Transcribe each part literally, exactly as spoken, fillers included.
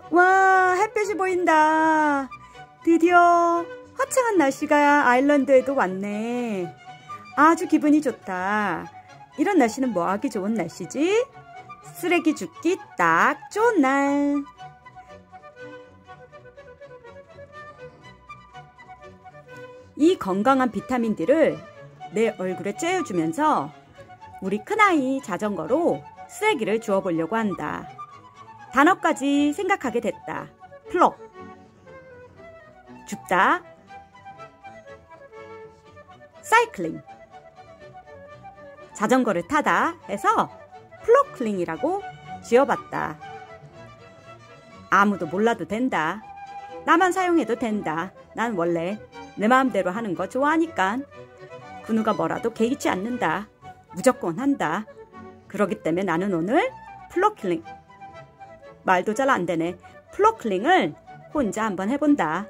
와, 햇볕이 보인다. 드디어 화창한 날씨가 아일랜드에도 왔네. 아주 기분이 좋다. 이런 날씨는 뭐 하기 좋은 날씨지? 쓰레기 줍기 딱 좋은 날. 이 건강한 비타민들을 내 얼굴에 쬐어주면서 우리 큰아이 자전거로 쓰레기를 주워보려고 한다. 단어까지 생각하게 됐다. 플럭, 줍다, 사이클링, 자전거를 타다 해서 플로클링이라고 지어봤다. 아무도 몰라도 된다. 나만 사용해도 된다. 난 원래 내 마음대로 하는 거 좋아하니까. 그 누가 뭐라도 개의치 않는다. 무조건 한다. 그러기 때문에 나는 오늘 플로클링, 말도 잘 안 되네. 플로클링을 혼자 한번 해본다.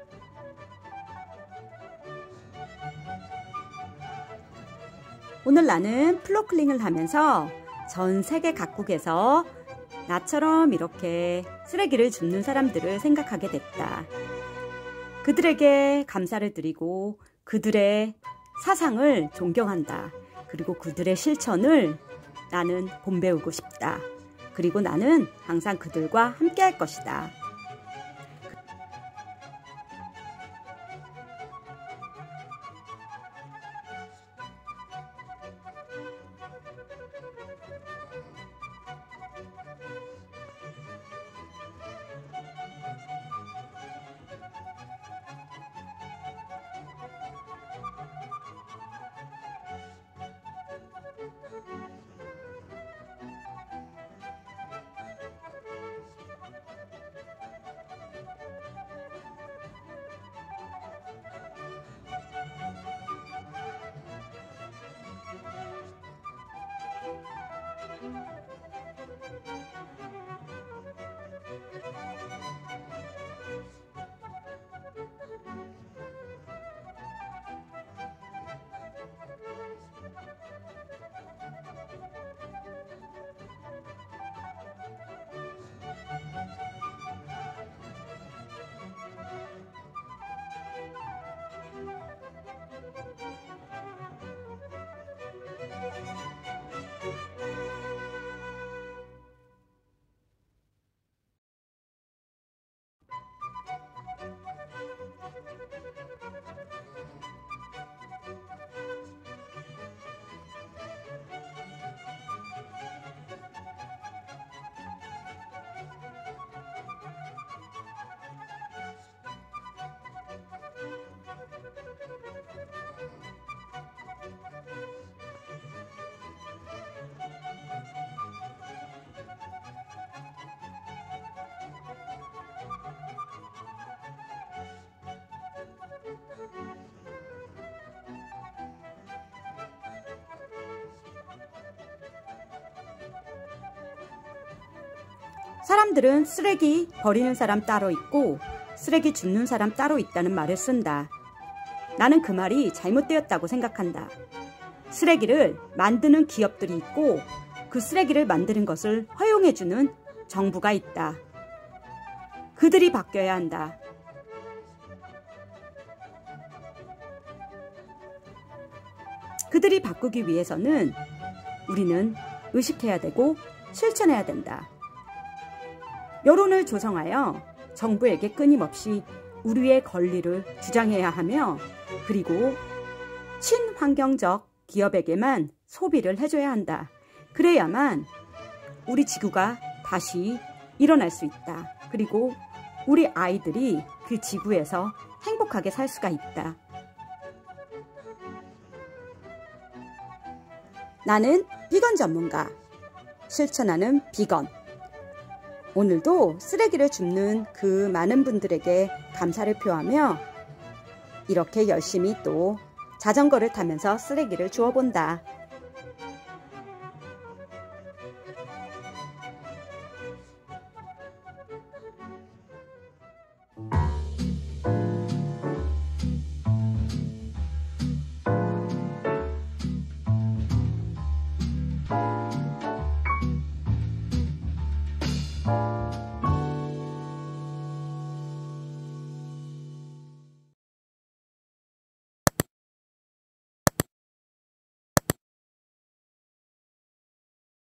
오늘 나는 플로클링을 하면서 전 세계 각국에서 나처럼 이렇게 쓰레기를 줍는 사람들을 생각하게 됐다. 그들에게 감사를 드리고 그들의 사상을 존경한다. 그리고 그들의 실천을 나는 본배우고 싶다. 그리고 나는 항상 그들과 함께 할 것이다. 사람들은 쓰레기 버리는 사람 따로 있고 쓰레기 줍는 사람 따로 있다는 말을 쓴다. 나는 그 말이 잘못되었다고 생각한다. 쓰레기를 만드는 기업들이 있고 그 쓰레기를 만드는 것을 허용해주는 정부가 있다. 그들이 바뀌어야 한다. 그들이 바꾸기 위해서는 우리는 의식해야 되고 실천해야 된다. 여론을 조성하여 정부에게 끊임없이 우리의 권리를 주장해야 하며 그리고 친환경적 기업에게만 소비를 해줘야 한다. 그래야만 우리 지구가 다시 일어날 수 있다. 그리고 우리 아이들이 그 지구에서 행복하게 살 수가 있다. 나는 비건 전문가, 실천하는 비건. 오늘도 쓰레기를 줍는 그 많은 분들에게 감사를 표하며 이렇게 열심히 또 자전거를 타면서 쓰레기를 주워본다.